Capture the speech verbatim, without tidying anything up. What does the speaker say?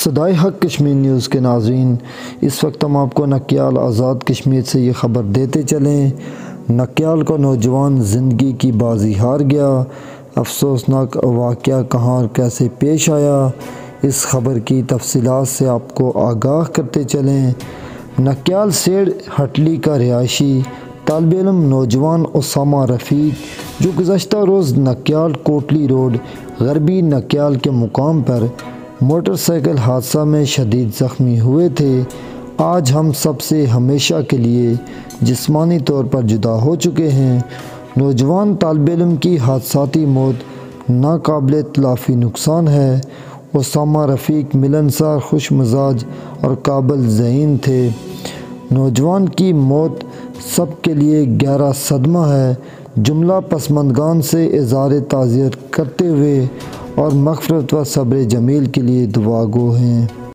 صدائے حق کشمیر نیوز کے ناظرین، اس وقت ہم آپ کو نکیال آزاد کشمیر سے یہ خبر دیتے چلیں۔ نکیال کا نوجوان زندگی کی بازی ہار گیا، افسوسناک واقعہ کہاں اور کیسے پیش آیا، اس خبر کی تفصیلات سے آپ کو آگاہ کرتے چلیں۔ نکیال سیڑ ہٹلی کا رہائشی طالب علم نوجوان اسامہ رفیق، جو گزشتہ روز نکیال کوٹلی روڈ غربی نکیال کے مقام پر موٹر سائیکل حادثہ میں شدید زخمی ہوئے تھے، آج ہم سب سے ہمیشہ کے لیے جسمانی طور پر جدا ہو چکے ہیں۔ نوجوان طالب علم کی حادثاتی موت ناقابل تلافی نقصان ہے۔ اسامہ رفیق ملنسار، خوش مزاج اور قابل ذہن تھے۔ نوجوان کی موت سب کے لیے گہرا صدمہ ہے۔ جملہ پسماندگان سے اظہار تعزیت کرتے ہوئے اور مغفرت و صبر جمیل کے لیے دعا گو ہیں۔